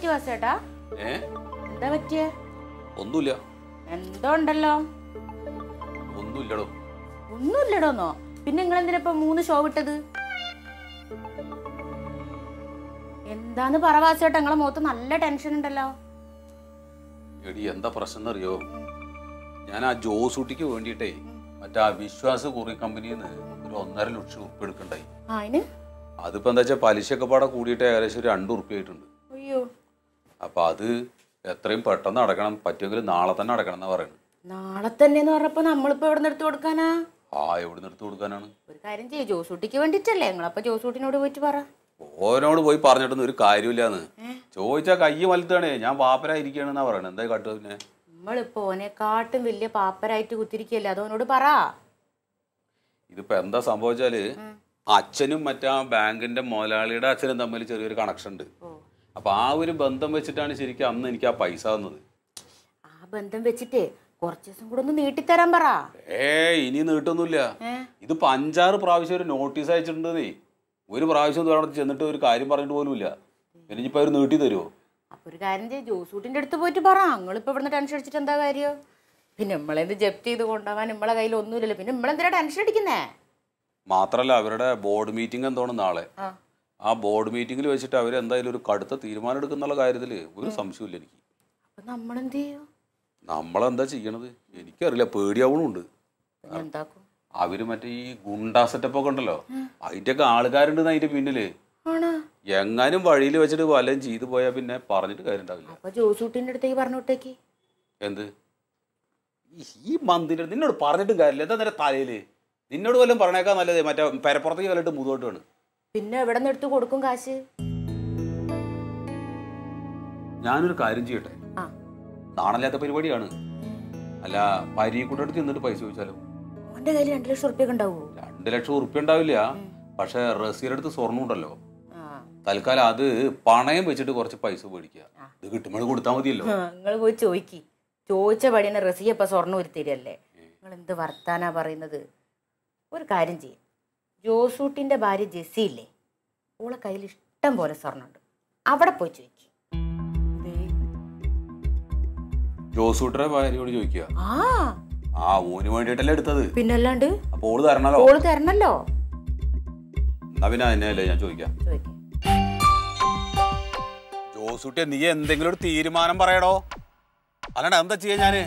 പറ്റി വാസേട്ടാ? എന്താ പറ്റിയ? ഒന്നുമില്ല. എന്തോ ഉണ്ടല്ലോ. ഒന്നുമില്ലടോ. ഒന്നുമില്ലടോന്നോ? പിന്നെ നിങ്ങൾ എന്തിനാ 3 ഷോ വിട്ടത്? എന്താന്ന് പറ വാസേട്ടാ, നിങ്ങളെ മുഖത്ത് നല്ല ടെൻഷൻ ഉണ്ടല്ലോ. എടി എന്താ പ്രശ്നം അറിയോ? ഞാൻ ആ ജോസൂട്ടിക്ക് വേണ്ടിയിട്ടേ മറ്റേ ആ വിശ്വാസ കുറി കമ്പനിയിൽ നിന്ന് ഒരു 1.5 ലക്ഷം ഉറുപ്പ് എടുക്കണ്ടായി. അതിപ്പോ എന്താ വെച്ചാൽ പലിശയൊക്കെ പാടെ കൂടിയിട്ട് ഏകദേശം 2 ഉറുപ്പ് ആയിട്ടുണ്ട്. അപ്പൊ അത് എത്രയും പെട്ടെന്ന് അടക്കണം, പറ്റുമെങ്കിൽ നാളെ തന്നെ അടക്കണം എന്നാ പറയുന്നത്. നാളെ തന്നെ പറഞ്ഞപ്പോ നമ്മളിപ്പോ എവിടെ നിന്ന് എടുത്തു കൊടുക്കാനാ? എവിടെ നിന്ന് എടുത്തു കൊടുക്കാനാണ്? ഒരു കാര്യം ചെയ്യ്, ജോസൂട്ടിക്ക് വേണ്ടിട്ടല്ലേ, നിങ്ങളപ്പോ ജോസൂട്ടിനോട് പോയിട്ട് പറ. ഓനോട് പോയി പറഞ്ഞിട്ടൊന്നും ഒരു കാര്യമില്ലാന്ന്. ചോദിച്ചാ കൈ വലുതാണേ, ഞാൻ പാപ്പരായിരിക്കണെന്നാ പറയണത്. എന്താ കാട്ടുക? പിന്നെ നമ്മളിപ്പോ ഓനെക്കാട്ടും വലിയ പാപ്പരായിട്ട് കുത്തിരിക്കല്ലേ, അതോനോട് പറ. ഇതിപ്പോ എന്താ സംഭവിച്ചാല് അച്ഛനും മറ്റാ ബാങ്കിന്റെ മുതലാളിയുടെ അച്ഛനും തമ്മിൽ ചെറിയൊരു കണക്ഷൻ ഉണ്ട്. അപ്പൊ ആ ഒരു ബന്ധം വെച്ചിട്ടാണ് ശരിക്കും അന്ന് എനിക്ക് ആ പൈസ തന്നത്. ആ ബന്ധം വെച്ചിട്ട് കുറച്ചു ദിവസം കൂടെ ഒന്ന് നീട്ടിത്തരാൻ പറ. ഇനി നീട്ടൊന്നുമില്ല. ഇതിപ്പോ 5-6 പ്രാവശ്യം ഒരു നോട്ടീസ് അയച്ചിട്ടുണ്ടെന്നേ. ഒരു പ്രാവശ്യം അവിടെ ചെന്നിട്ട് ഒരു കാര്യം പറഞ്ഞിട്ട് പോലും ഇല്ല. പിന്നെ ഇനിയിപ്പോ അവർ നീട്ടി തരുമോ? അപ്പൊ ഒരു കാര്യം ചെയ്യ്, ജോസൂട്ടിന്റെ അടുത്ത് പോയിട്ട് പറ. നിങ്ങളിപ്പോ ഇവിടുന്ന് ടെൻഷൻ അടിച്ചിട്ട് എന്താ കാര്യം? പിന്നെ നമ്മളെന്ത് ജപ്തി ചെയ്ത് കൊണ്ടുപോകാൻ നമ്മളെ കയ്യിൽ ഒന്നുമില്ലല്ലോ. പിന്നെ നമ്മളെന്തിനാ ടെൻഷൻ അടിക്കുന്നേ? മാത്രല്ല അവരുടെ ബോർഡ് മീറ്റിംഗ് എന്തോന്ന് നാളെ. ആ ബോർഡ് മീറ്റിംഗിൽ വെച്ചിട്ട് അവർ എന്തായാലും ഒരു കടുത്ത തീരുമാനം എടുക്കുന്നുള്ള കാര്യത്തില് ഒരു സംശയമില്ല എനിക്ക്. അപ്പൊ നമ്മളെന്ത് ചെയ്യും? നമ്മളെന്താ ചെയ്യണത് എനിക്കറിയില്ല, പേടിയാവണുണ്ട്. അവര് മറ്റേ ഈ ഗുണ്ടാ സെറ്റപ്പ് ഒക്കെ ഉണ്ടല്ലോ, അതിന്റെ ഒക്കെ ആൾക്കാരുണ്ട് അതിന്റെ പിന്നില്. എങ്ങാനും വഴിയിൽ വെച്ചിട്ട് വല്ലതും ചെയ്തു പോയാ പിന്നെ പറഞ്ഞിട്ട് കാര്യം ഉണ്ടാവില്ല. അപ്പൊ ജോസൂട്ടിന്റെ അടുത്തേക്ക് പറഞ്ഞു വിട്ടേക്ക്. എന്ത് ഈ മന്ദിന്റെ നിന്നോട് പറഞ്ഞിട്ടും കാര്യമില്ല. എന്താ നേരെ തലയില് നിന്നോട് വല്ലതും പറഞ്ഞേക്കാ നല്ലത് മറ്റേ പരപ്പുറത്തേക്ക് വല്ലിട്ട് മുതോട്ട് വേണം. പിന്നെ എവിടെ നിന്ന് എടുത്ത് കൊടുക്കും കാശ്? ഞാനൊരു കാര്യം ചെയ്യട്ടെ, നാണല്ലാത്ത പരിപാടിയാണ്. അല്ല പരീക്കൂടെ അടുത്ത് ചെന്നിട്ട് പൈസ ചോദിച്ചാലോ? ഓന്റെ കയ്യിൽ 2 ലക്ഷം ഉറുപ്പ്യ ഉണ്ടാവോ? 2 ലക്ഷം ഉറുപ്പ്യ ഉണ്ടാവില്ല. പക്ഷെ റസീയുടെ അടുത്ത് സ്വർണ്ണം ഉണ്ടല്ലോ, തൽക്കാലം അത് പണയം വെച്ചിട്ട് കുറച്ച് പൈസ മേടിക്കുക. ഇത് കിട്ടുമ്പോൾ കൊടുത്താൽ മതിയല്ലോ. നിങ്ങൾ പോയി ചോദിക്കി. ചോദിച്ച പടിയാണ് റസിയ ഇപ്പൊ സ്വർണ്ണം ഉരുത്തിരല്ലേ. നിങ്ങൾ എന്ത് വർത്താനാ പറയുന്നത്? ഒരു കാര്യം ചെയ്യും, ജോസൂട്ടിന്റെ ഭാര്യ ജെസ്സി ഇല്ലേ, ഓളെ കയ്യിൽ ഇഷ്ടം പോലെ സ്വർണ്ണുണ്ട്. അവിടെ പോയി ചോദിക്കും. ജോസൂട്ടിന്റെ ഭാര്യയോട് ചോദിക്കുക? ഓന് വേണ്ടിട്ടല്ലേ എടുത്തത്. പിന്നല്ലാണ്ട്. അപ്പൊ ഓള് തരണല്ലോ. ഓള് തരണല്ലോ. എന്നാ പിന്നെ അതിനല്ലേ ഞാൻ ചോദിക്കാം. ജോസൂട്ടിയെ നീ എന്തെങ്കിലും ഒരു തീരുമാനം പറയടോ, അല്ലാണ്ട് എന്താ ചെയ്യാ ഞാന്?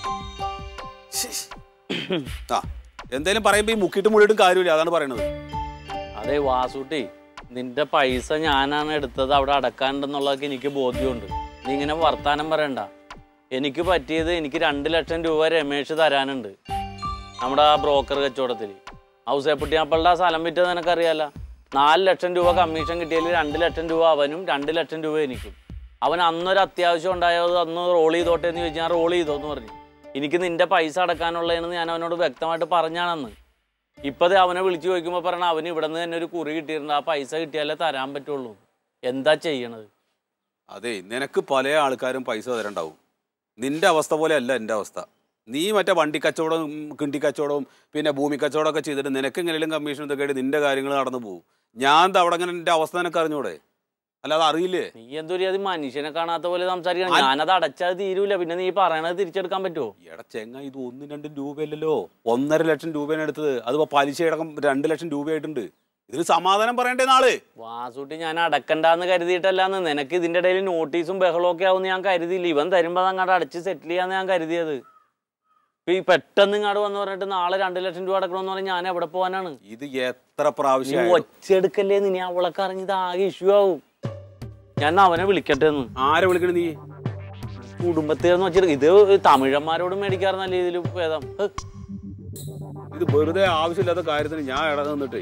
എന്തേലും പറയുമ്പോ ഈ മുക്കിട്ട് മുടിയിട്ടും കാര്യമില്ല, അതാണ് പറയണത്. അതെ വാസൂട്ടി, നിന്റെ പൈസ ഞാനാണ് എടുത്തത്, അവിടെ അടക്കാനുണ്ടെന്നുള്ളതൊക്കെ എനിക്ക് ബോധ്യമുണ്ട്. നീ ഇങ്ങനെ വർത്താനം പറയണ്ട. എനിക്ക് പറ്റിയത്, എനിക്ക് 2 ലക്ഷം രൂപ രമേശ് തരാനുണ്ട് നമ്മുടെ ആ ബ്രോക്കർ കച്ചവടത്തിൽ. ഔസേപ്പുട്ടിയാപ്പളുടെ ആ സ്ഥലം വിറ്റത് നിനക്കറിയാല. 4 ലക്ഷം രൂപ കമ്മീഷൻ കിട്ടിയതിൽ 2 ലക്ഷം രൂപ അവനും 2 ലക്ഷം രൂപ എനിക്കും. അവൻ അന്നൊരു അത്യാവശ്യം ഉണ്ടായത് അന്ന് റോൾ ചെയ്തോട്ടെ എന്ന് ചോദിച്ചാൽ ഞാൻ റോൾ ചെയ്തോന്ന് പറഞ്ഞു. എനിക്ക് നിന്റെ പൈസ അടക്കാനുള്ളതെന്ന് ഞാൻ അവനോട് വ്യക്തമായിട്ട് പറഞ്ഞാണെന്ന്. ഇപ്പത് അവനെ വിളിച്ചു ചോദിക്കുമ്പോൾ പറയണം അവന് ഇവിടെ നിന്ന് തന്നെ ഒരു കുറി കിട്ടിയിട്ടുണ്ട്, ആ പൈസ കിട്ടിയാലേ തരാൻ പറ്റുള്ളൂ. എന്താ ചെയ്യണത്? അതെ, നിനക്ക് പല ആൾക്കാരും പൈസ തരണ്ടാവും. നിന്റെ അവസ്ഥ പോലെ അല്ല എൻ്റെ അവസ്ഥ. നീ മറ്റേ വണ്ടി കച്ചവടവും കിണ്ടി കച്ചവടവും പിന്നെ ഭൂമി കച്ചവടം ഒക്കെ ചെയ്തിട്ട് നിനക്ക് എങ്ങനെയും കമ്മീഷൻ ഇതൊക്കെ ആയിട്ട് നിന്റെ കാര്യങ്ങൾ നടന്നു പോകും. ഞാൻ അവിടെ അങ്ങനെ എൻ്റെ അവസ്ഥ നിനക്ക് അറിഞ്ഞൂടെ? അല്ലാതെ അറിയില്ലേ? നീ എന്തൊരു അത് മനുഷ്യനെ കാണാത്ത പോലെ സംസാരിക്കണം. ഞാനത് അടച്ചാൽ തീരൂല, പിന്നെ നീ പറയണത് തിരിച്ചെടുക്കാൻ പറ്റുമോ? എടാ ചെങ്ങ, ഇത് 1-2 രൂപയല്ലല്ലോ, 1.5 ലക്ഷം രൂപയാണ് എടുത്തത്. അതിപ്പോ പലിശ അടക്കം 2 ലക്ഷം രൂപയായിട്ടുണ്ട്. ഇതിന് സമാധാനം പറയണ്ടേ നാളെ? വാസൂട്ടി, ഞാൻ അടക്കണ്ടെന്ന് കരുതിയിട്ടല്ലാന്ന്. നിനക്ക് ഇതിന്റെ ഇടയിൽ നോട്ടീസും ബഹളവും ഒക്കെ ആവുമെന്ന് ഞാൻ കരുതിയില്ല. ഇവൻ തരുമ്പോ അങ്ങോട്ട് അടച്ച് സെറ്റിൽ ചെയ്യാന്ന് ഞാൻ കരുതിയത്. ഈ പെട്ടെന്ന് ഇങ്ങോട്ട് വന്ന് പറഞ്ഞിട്ട് നാളെ 2 ലക്ഷം രൂപ അടക്കണമെന്ന് പറഞ്ഞാൽ ഞാൻ എവിടെ പോകാനാണ്? ഇത് എത്ര പ്രാവശ്യം ഒച്ചെടുക്കല്ലേ? നീ അവളൊക്കെ അറിഞ്ഞത് ആകെ ഇഷ്യൂ ആവും. ഞാൻ അവനെ വിളിക്കട്ടെ എന്ന്. ആരെ വിളിക്കണ നീ? കുടുംബത്തേന്ന് വെച്ചിട്ട് ഇത് തമിഴന്മാരോട് മേടിക്കാറുന്നല്ല ഇതിൽ ഭേദം. ഇത് വെറുതെ ആവശ്യമില്ലാത്ത കാര്യത്തിന് ഞാൻ ഇട നിന്നിട്ടേ.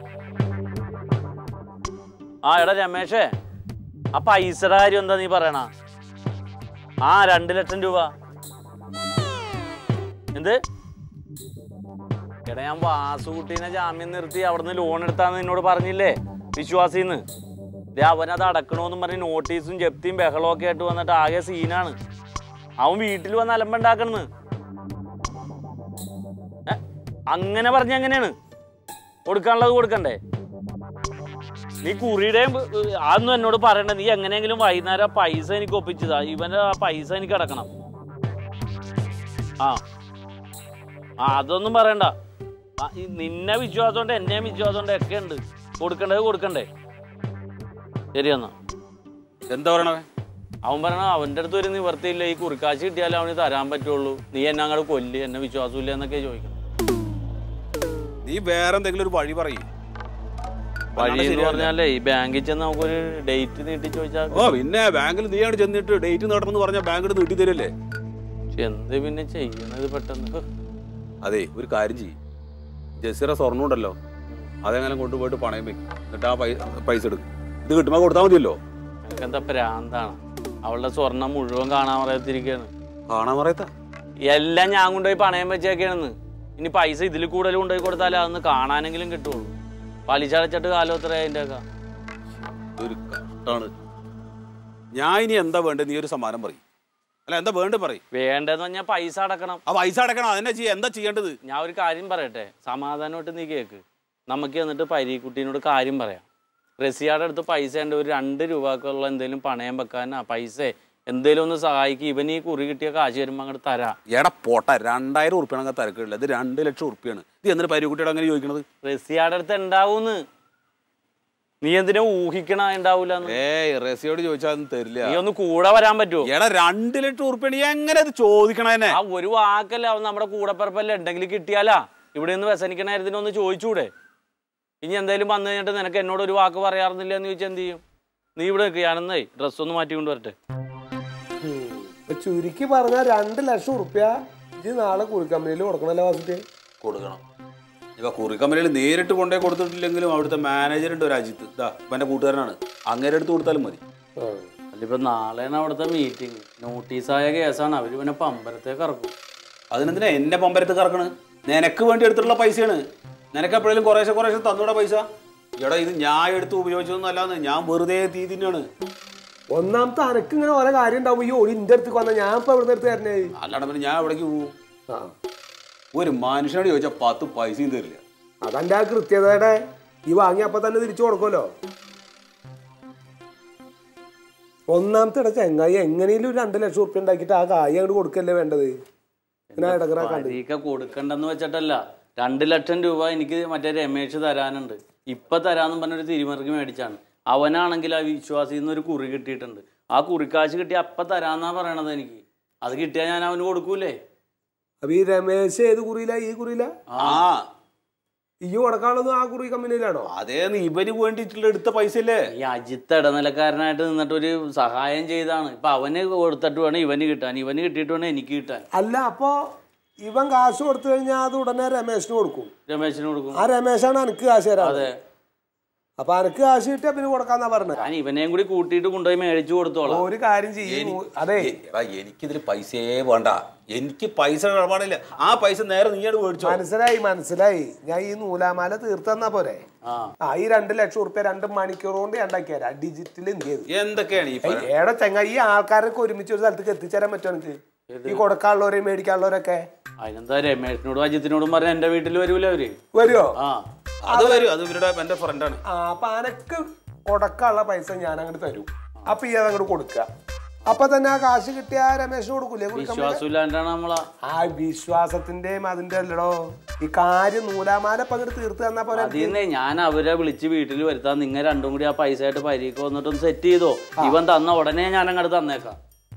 എടാ രമേശേ, ആ പൈസയുടെ കാര്യം എന്താ നീ പറയണ? 2 ലക്ഷം രൂപ എന്ത്? എടാ, ഞാൻ വാസുകുട്ടീനെ ജാമ്യം നിർത്തി അവിടുന്ന് ലോൺ എടുത്താന്ന് നിന്നോട് പറഞ്ഞില്ലേ വിശ്വാസിന്ന്. അവനത് അടക്കണോന്നും പറഞ്ഞ് നോട്ടീസും ജപ്തിയും ബഹളവും ഒക്കെ ആയിട്ട് വന്നിട്ട് ആകെ സീനാണ്. അവൻ വീട്ടിൽ വന്ന് അലമ്പുണ്ടാക്കണെന്ന്. അങ്ങനെ പറഞ്ഞ എങ്ങനെയാണ്? കൊടുക്കാനുള്ളത് കൊടുക്കണ്ടേ? നീ കുറിയുടെയും അതൊന്നും എന്നോട് പറയണ്ട. നീ എങ്ങനെയെങ്കിലും വൈകുന്നേരം പൈസ എനിക്ക് ഒപ്പിച്ചതാ. ഇവന്റെ ആ പൈസ എനിക്ക് അടക്കണം. ആ അതൊന്നും പറയണ്ട. നിന്നെ വിശ്വാസമുണ്ട്, എന്നെ വിശ്വാസമുണ്ട്, ഒക്കെ ഉണ്ട്. കൊടുക്കണ്ടത് കൊടുക്കണ്ടേ? ശരിയെന്നാ. എന്താ പറയണേ? അവൻ പറയണ അവൻ്റെ അടുത്ത് ഒരു നിവർത്തിയില്ല. ഈ കുറിക്കാശ് കിട്ടിയാലേ അവന് തരാൻ പറ്റുള്ളൂ. നീ എന്നെ അങ്ങോട്ട് കൊല്ല്, എന്നെ വിശ്വാസമില്ല എന്നൊക്കെ ചോദിക്കണം. നീ വേറെ എന്തെങ്കിലും ഒരു വഴി പറയും. വഴി എന്ന് പറഞ്ഞാലേ ഈ ബാങ്കിൽ ചെന്ന് നമുക്കൊരു ഡേറ്റ് നീട്ടി ചോദിച്ചാൽ. ഓ പിന്നെ ബാങ്കിൽ നീയാണ് ചെന്നിട്ട് ഡേറ്റ് നീട്ടണമെന്ന് പറഞ്ഞാൽ ബാങ്ക് നീട്ടി തരല്ലേ? എന്ത് പിന്നെ ചെയ്യണത് പെട്ടെന്ന്? അതെ, ഒരു കാര്യം ചെയ്യും. ജസീറ സ്വർണ്ണം ഉണ്ടല്ലോ, അതെങ്ങനെ കൊണ്ടുപോയിട്ട് പണയം വെക്കും. എന്നിട്ട് ആ പൈസ എടുക്കും. ഇത് കിട്ടുമ്പോൾ കൊടുത്താൽ മതിയല്ലോ. എനിക്കെന്താ പ്രാന്താണ്. അവളുടെ സ്വർണം മുഴുവൻ കാണാൻ പറയത്തിരിക്കുകയാണ്. കാണാൻ പറയത്ത എല്ലാം ഞാൻ കൊണ്ടുപോയി പണയം വെച്ചേക്കാണെന്ന്. ഇനി പൈസ ഇതിൽ കൂടുതൽ കൊണ്ടുപോയി കൊടുത്താലേ അതൊന്ന് കാണാനെങ്കിലും കിട്ടുള്ളൂ. പലിശ അടച്ചിട്ട് കാലം എത്ര അതിൻ്റെ ഒക്കെ ഒരു കഷ്ടാണ്. ഞാൻ ഇനി എന്താ വേണ്ടത്? നീ ഒരു സമ്മാനം പറയും. അല്ല എന്താ വേണ്ട പറയും. വേണ്ടതെന്ന് പറഞ്ഞാൽ പൈസ അടക്കണം. ആ പൈസ അടക്കണം. അതെന്നെ ചെയ്യാം. എന്താ ചെയ്യേണ്ടത്? ഞാൻ ഒരു കാര്യം പറയട്ടെ, സമാധാനമായിട്ട് നീ കേക്ക്. നമുക്ക് എന്നിട്ട് പരീക്കുട്ടീനോട് കാര്യം പറയാം. റസിയാടെ അടുത്ത് പൈസ ഉണ്ട്. ഒരു 2 രൂപക്കുള്ള എന്തെങ്കിലും പണയം വെക്കാനാ പൈസ എന്തേലും ഒന്ന് സഹായിക്കും. ഇവൻ ഈ കുറി കിട്ടിയ കാശ് വരുമ്പോൾ അങ്ങോട്ട് തരാം. എടാ പോട്ട, 2000 ഉറുപ്പ്യാണെങ്കിൽ തിരക്കില്ല. ഇത് 2 ലക്ഷം ഉറുപ്പ്യാണ്. ഇത് എന്നിട്ട് പരീക്കുട്ടിയോട് അങ്ങനെ ചോദിക്കണത്? റസിയാടെ അടുത്ത് ഉണ്ടാവൂന്ന്. നീ എന്തിനാ ഊഹിക്കണ ഉണ്ടാവൂല? റസിയോട് ചോദിച്ചാൽ ഒന്നും തരില്ല. നീ ഒന്ന് കൂടെ വരാൻ പറ്റുമോ? എടാ 2 ലക്ഷം ഉറുപ്പ്യാണ്. എങ്ങനെ അത് ചോദിക്കണേ? ആ ഒരു വാക്കല്ല, അവൻ നമ്മുടെ കൂടെപ്പിറപ്പല്ലേ. ഉണ്ടെങ്കിൽ കിട്ടിയാലാ. ഇവിടെ നിന്ന് വ്യസനിക്കണ കാര്യത്തിന് ഒന്ന് ചോദിച്ചൂടെ? ഇനി എന്തായാലും വന്നു കഴിഞ്ഞിട്ട് നിനക്ക് എന്നോട് ഒരു വാക്ക് പറയാറുന്നില്ല എന്ന് ചോദിച്ചാൽ എന്ത് ചെയ്യും? നീ ഇവിടെ ഞാനെന്നേ ഡ്രസ്സൊന്ന് മാറ്റി കൊണ്ടുവരട്ടെ. ചുരുക്കി പറഞ്ഞാൽ 2 ലക്ഷം ഉറുപ്പ്യ ഇത് നാളെ കുറി കമ്പനിയിൽ കൊടുക്കണല്ലോ. വാസിറ്റ് കൊടുക്കണം. ഇപ്പൊ കുറി കമ്പനിയിൽ നേരിട്ട് കൊണ്ടേ കൊടുത്തിട്ടില്ലെങ്കിലും അവിടുത്തെ മാനേജറുണ്ട് ഒരു അജിത്ത്. ഇതാ ഇപ്പൊ എന്റെ കൂട്ടുകാരനാണ്. അങ്ങനെ എടുത്ത് കൊടുത്താലും മതി. അല്ലിപ്പോ നാളെയാണ് അവിടുത്തെ മീറ്റിംഗ്. നോട്ടീസായ കേസാണ്. അവര് പിന്നെ പമ്പരത്തേക്ക് ഇറക്കും. അതിനെന്തിനാ എന്നെ പമ്പരത്തേക്ക് ഇറക്കണ്? നിനക്ക് വേണ്ടി എടുത്തിട്ടുള്ള പൈസയാണ്. നിനക്ക് എപ്പോഴേലും കുറേശ്ശെ തന്നൂടെ പൈസ? എടാ ഇത് ഞാൻ എടുത്ത് ഉപയോഗിച്ചതൊന്നും അല്ലാന്ന്. ഞാൻ വെറുതെ തീ തിന്നാണ്. ഒന്നാമത്തെ അനക്ക് ഇങ്ങനെ ഓരോ കാര്യം ഉണ്ടാവും. ഈ ഓടി ഇന്റെ അടുത്ത് വന്നാൽ ഞാൻ ഇപ്പൊ എവിടെ എടുത്ത് തരണേ? അല്ലാണ്ട് പിന്നെ ഞാൻ എവിടേക്ക് പോകും? ഒരു മനുഷ്യനോട് ചോദിച്ചാൽ 10 പൈസയും തരില്ല. അതെന്റെ ആ കൃത്യതയുടെ ഈ വാങ്ങി അപ്പൊ തന്നെ തിരിച്ചു കൊടുക്കുമല്ലോ. ഒന്നാമത്തെ ഇട ചെങ്ങായി എങ്ങനെയും 2 ലക്ഷം ഉറുപ്പ്യ ഉണ്ടാക്കിയിട്ട് ആ കായ് അങ്ങോട്ട് കൊടുക്കല്ലേ വേണ്ടത്? കൊടുക്കണ്ടെന്ന് വെച്ചിട്ടല്ല. 2 ലക്ഷം രൂപ എനിക്ക് മറ്റേ രമേശ് തരാനുണ്ട്. ഇപ്പൊ തരാന്നും പറഞ്ഞൊരു തിരിമറിക്ക് മേടിച്ചാണ്. അവനാണെങ്കിൽ ആ വിശ്വാസിൽ നിന്ന് ഒരു കുറി കിട്ടിയിട്ടുണ്ട്. ആ കുറിക്കാശ് കിട്ടി അപ്പൊ തരാന്നാ പറയണത്. എനിക്ക് അത് കിട്ടിയാൽ ഞാൻ അവന് കൊടുക്കൂലേ? അപ്പൊ ഈ രമേശ് ഏത് കുറിയില്ല? ഈ കുറിയില്ല. ഈ കൊടുക്കാനുള്ളത് ആ കുറി കമ്പനിയിലാണോ? അതേ ഇവന് വേണ്ടിട്ടുള്ള എടുത്ത പൈസ അല്ലേ? ഈ അജിത്ത് ഇടനിലക്കാരനായിട്ട് നിന്നിട്ട് ഒരു സഹായം ചെയ്താണ്. ഇപ്പൊ അവന് കൊടുത്തിട്ട് വേണം ഇവന് കിട്ടാൻ. ഇവന് കിട്ടിയിട്ട് വേണം എനിക്ക് കിട്ടാൻ. അല്ല അപ്പൊ ഇവൻ കാശ് കൊടുത്തു കഴിഞ്ഞാൽ അത് ഉടനെ രമേശിന് കൊടുക്കും. രമേശിന് കൊടുക്കും. ആ രമേശാണ് എനിക്ക് കാശ് തരാം. അതെ. അപ്പൊ അനക്ക് കാശ് കിട്ടിയാ പിന്നെ കൊടുക്കാന്നാ പറഞ്ഞത്. ഞാൻ ഇവനെയും കൂടി കൂട്ടിയിട്ട് കൊണ്ടുപോയി മേടിച്ചു കൊടുത്തോളാം. ഒരു കാര്യം ചെയ്യും. അതെ, എനിക്കിതിൽ പൈസയെ വേണ്ട. എനിക്ക് പൈസ ഇടപാടില്ല. ആ പൈസ നേരെ നീയോട് മേടിച്ചോ. മനസ്സിലായി. ഞാൻ ഈ നൂലാമാല തീർത്തന്നാ പോരെ? ഈ 2 ലക്ഷം ഉറുപ്പ്യ 2 മണിക്കൂർ കൊണ്ട് ഉണ്ടാക്കിയാ ഡിജിറ്റൽ ഇന്ത്യ. എന്തൊക്കെയാണ് ഏടെ ചെങ്ങ ഈ ആൾക്കാരൊക്കെ ഒരുമിച്ച് ഒരു സ്ഥലത്തേക്ക് എത്തിച്ചേരാൻ പറ്റുമോ എനിക്ക്? ഈ കൊടുക്കാനുള്ളവരെയും മേടിക്കാനുള്ളവരൊക്കെ. അതിനെന്താ രമേശിനോടും അജിത്തിനോടും പറഞ്ഞ എന്റെ വീട്ടിൽ വരൂല അവര്? വരുമോ? അത് വരും. അത് ഇവരുടെ എന്റെ ഫ്രണ്ടാണ്. അപ്പൊ അനക്ക് കൊടുക്കാനുള്ള പൈസ ഞാൻ അങ്ങോട്ട് തരും. അപ്പൊ ഈ അതങ്ങോട്ട് കൊടുക്കുക. അപ്പൊ തന്നെ ആ കാശ് കിട്ടിയ രമേശിന് കൊടുക്കൂലേ? വിശ്വാസമില്ലാണ്ടാണ് നമ്മളാ. ആ വിശ്വാസത്തിന്റെയും അതിന്റെ അല്ലടോ ഈ കാര്യം നൂലാമാല പങ്കെടുത്ത് തീർത്ത് തന്നാ പോലെ. അതിന്നെ ഞാൻ അവരെ വിളിച്ച് വീട്ടിൽ വരുത്താൻ. നിങ്ങൾ രണ്ടും കൂടി ആ പൈസ ആയിട്ട് പരീക്ഷ വന്നിട്ടൊന്ന് സെറ്റ് ചെയ്തോ. ഇവൻ തന്ന ഉടനെ ഞാൻ അങ്ങോട്ട് തന്നേക്കാം.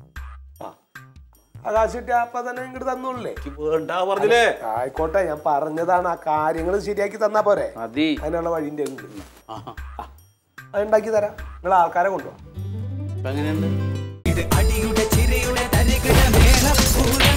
ആ കാശ് കിട്ടിയ അപ്പൊ തന്നെ ഇങ്ങോട്ട് തന്നോളേ. പറഞ്ഞില്ലേ? ആയിക്കോട്ടെ, ഞാൻ പറഞ്ഞതാണ്. ആ കാര്യങ്ങൾ ശരിയാക്കി തന്നാ പോരെ? മതി. അതിനുള്ള വഴിന്റെ അതുണ്ടാക്കി തരാം. നിങ്ങൾ ആൾക്കാരെ കൊണ്ടുപോവാ. എങ്ങനെയുണ്ട്? അടിയുടെ ചിരയുടെ തരികിട മേള